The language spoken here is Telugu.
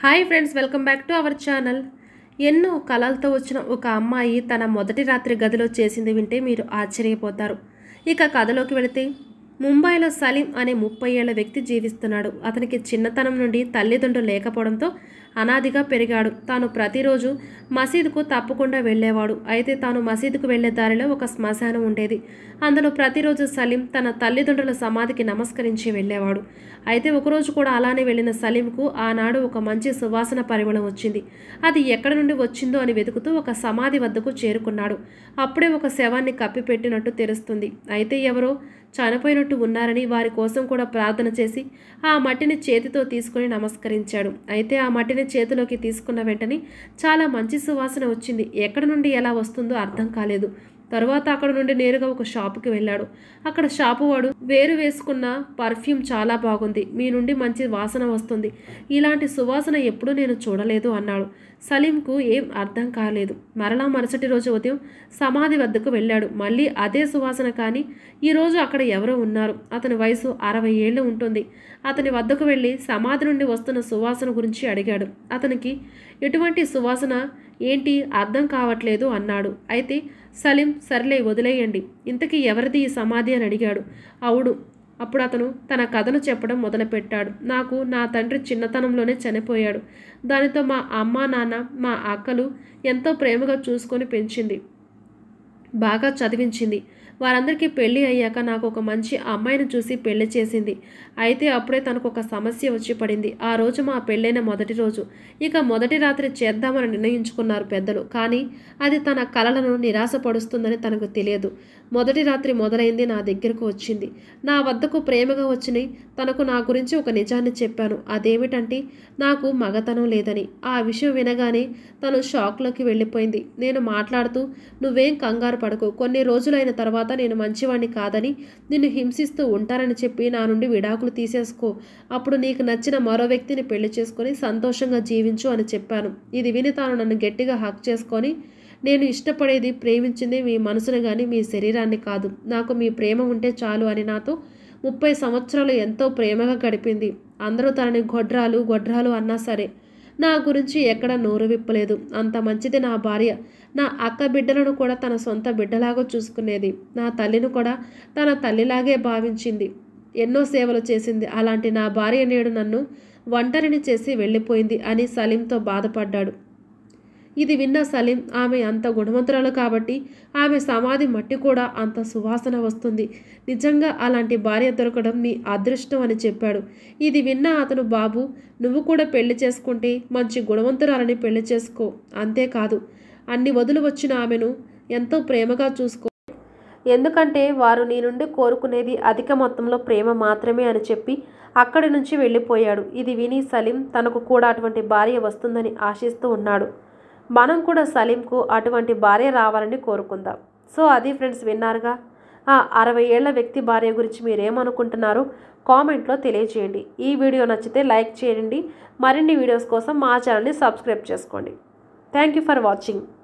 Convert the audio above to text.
Hi friends, welcome back to our channel. ఎన్నో కలలతో వచ్చిన ఒక అమ్మాయి తన మొదటి రాత్రి గదిలో చేసింది వింటే మీరు ఆశ్చర్యపోతారు. ఇక కథలోకి వెళితే, ముంబైలో సలీం అనే 30 ఏళ్ల వ్యక్తి జీవిస్తున్నాడు. అతనికి చిన్నతనం నుండి తల్లిదండ్రులు లేకపోవడంతో అనాదిగా పెరిగాడు. తాను ప్రతిరోజు మసీదుకు తప్పకుండా వెళ్ళేవాడు. అయితే తాను మసీదుకు వెళ్లే దారిలో ఒక శ్మశానం ఉండేది. అందులో ప్రతిరోజు సలీం తన తల్లిదండ్రుల సమాధికి నమస్కరించి వెళ్ళేవాడు. అయితే ఒకరోజు కూడా అలానే వెళ్ళిన సలీంకు ఆనాడు ఒక మంచి సువాసన పరిమళం వచ్చింది. అది ఎక్కడి నుండి వచ్చిందో అని వెతుకుతూ ఒక సమాధి వద్దకు చేరుకున్నాడు. అప్పుడే ఒక శవాన్ని కప్పిపెట్టినట్టు తెలుస్తుంది. అయితే ఎవరో చనిపోయినట్టు ఉన్నారని వారి కోసం కూడా ప్రార్థన చేసి ఆ మట్టిని చేతితో తీసుకుని నమస్కరించాడు. అయితే ఆ మట్టిని చేతిలోకి తీసుకున్న వెంటనే చాలా మంచి సువాసన వచ్చింది. ఎక్కడి నుండి ఎలా వస్తుందో అర్థం కాలేదు. తరువాత అక్కడ నుండి నేరుగా ఒక షాపుకి వెళ్ళాడు. అక్కడ షాపు వాడు, వేరు వేసుకున్న పర్ఫ్యూమ్ చాలా బాగుంది, మీ నుండి మంచి వాసన వస్తుంది, ఇలాంటి సువాసన ఎప్పుడూ నేను చూడలేదు అన్నాడు. సలీంకు ఏం అర్థం కాలేదు. మరలా మరుసటి రోజు ఉదయం సమాధి వద్దకు వెళ్ళాడు. మళ్ళీ అదే సువాసన, కానీ ఈరోజు అక్కడ ఎవరో ఉన్నారు. అతని వయసు 60 ఏళ్ళు ఉంటుంది. అతని వద్దకు వెళ్ళి సమాధి నుండి వస్తున్న సువాసన గురించి అడిగాడు. అతనికి ఎటువంటి సువాసన ఏంటి అర్థం కావట్లేదు అన్నాడు. అయితే సలీం, సర్లే వదిలేయండి, ఇంతకీ ఎవరిది ఈ సమాధి అని అడిగాడు. అవుడు. అప్పుడు అతను తన కథను చెప్పడం మొదలుపెట్టాడు. నాకు నా తండ్రి చిన్నతనంలోనే చనిపోయాడు. దానితో మా అమ్మ, నాన్న, మా అక్కలు ఎంతో ప్రేమగా చూసుకొని పెంచింది, బాగా చదివించింది. వారందరికీ పెళ్లి అయ్యాక నాకు ఒక మంచి అమ్మాయిని చూసి పెళ్లి చేసింది. అయితే అప్పుడే తనకు ఒక సమస్య వచ్చి పడింది. ఆ రోజు మా పెళ్ళైన మొదటి రోజు. ఇక మొదటి రాత్రి చేద్దామని నిర్ణయించుకున్నారు పెద్దలు. కానీ అది తన కలలను నిరాశపరుస్తుందని తనకు తెలియదు. మొదటి రాత్రి మొదలైంది, నా దగ్గరకు వచ్చింది. నా వద్దకు ప్రేమగా వచ్చిన తనకు నా గురించి ఒక నిజాన్ని చెప్పాను. అదేమిటంటే నాకు మగతనం లేదని. ఆ విషయం వినగానే తను షాక్లోకి వెళ్ళిపోయింది. నేను మాట్లాడుతూ, నువ్వేం కంగారు పడకు, కొన్ని రోజులైన తర్వాత నేను మంచివాణ్ణి కాదని, నిన్ను హింసిస్తూ ఉంటానని చెప్పి నా నుండి విడాకులు తీసేసుకో. అప్పుడు నీకు నచ్చిన మరో వ్యక్తిని పెళ్లి చేసుకొని సంతోషంగా జీవించు అని చెప్పాను. ఇది విని తాను నన్ను గట్టిగా హక్ చేసుకొని, నేను ఇష్టపడేది, ప్రేమించింది మీ మనసును కానీ మీ శరీరాన్ని కాదు, నాకు మీ ప్రేమ ఉంటే చాలు అని నాతో 30 సంవత్సరాలు ఎంతో ప్రేమగా గడిపింది. అందరూ తనని గొడ్రాలు అన్నా సరే నా గురించి ఎక్కడ నోరు విప్పలేదు. అంత మంచిది నా భార్య. నా అక్క బిడ్డలను కూడా తన సొంత బిడ్డలాగా చూసుకునేది. నా తల్లిని కూడా తన తల్లిలాగే భావించింది. ఎన్నో సేవలు చేసింది. అలాంటి నా భార్య నేడు నన్ను ఒంటరిని చేసి వెళ్ళిపోయింది అని సలీంతో బాధపడ్డాడు. ఇది విన్న సలీం, ఆమె అంత గుణవంతురాలు కాబట్టి ఆమె సమాధి మట్టి కూడా అంత సువాసన వస్తుంది. నిజంగా అలాంటి భార్య దొరకడం మీ అదృష్టం అని చెప్పాడు. ఇది విన్న అతను, బాబు, నువ్వు కూడా పెళ్లి చేసుకుంటే మంచి గుణవంతురాలని పెళ్లి చేసుకో. అంతేకాదు, అన్ని వదులు వచ్చిన ఆమెను ఎంతో ప్రేమగా చూసుకో. ఎందుకంటే వారు నీ నుండి కోరుకునేది అధిక మొత్తంలో ప్రేమ మాత్రమే అని చెప్పి అక్కడి నుంచి వెళ్ళిపోయాడు. ఇది విని సలీం తనకు కూడా అటువంటి భార్య వస్తుందని ఆశిస్తూ ఉన్నాడు. మనం కూడా సలీంకు అటువంటి భార్య రావాలని కోరుకుందాం. సో అది ఫ్రెండ్స్, విన్నారుగా. ఆ 60 ఏళ్ల వ్యక్తి భార్య గురించి మీరేమనుకుంటున్నారో కామెంట్లో తెలియజేయండి. ఈ వీడియో నచ్చితే లైక్ చేయండి. మరిన్ని వీడియోస్ కోసం మా ఛానల్ని సబ్స్క్రైబ్ చేసుకోండి. Thank you for watching.